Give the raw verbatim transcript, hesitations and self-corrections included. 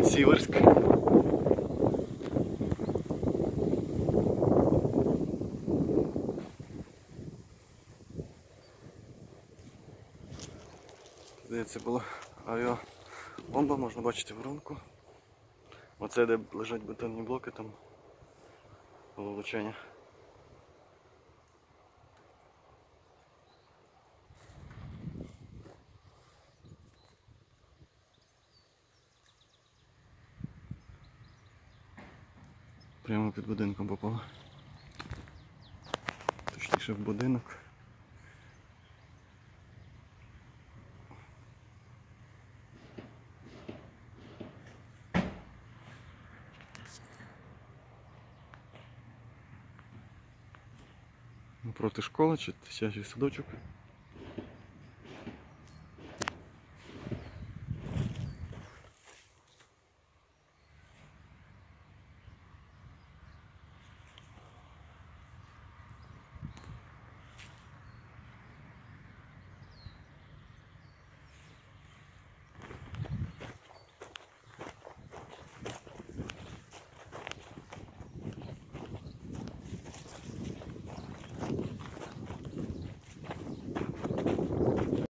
Сіверськ. Здається, була авіабомба, можна бачити воронку. Оце де лежать бетонні блоки, там було влучання. Прямо під будинком попало. Точніше в будинок. Проти школи чи дитячий садочок.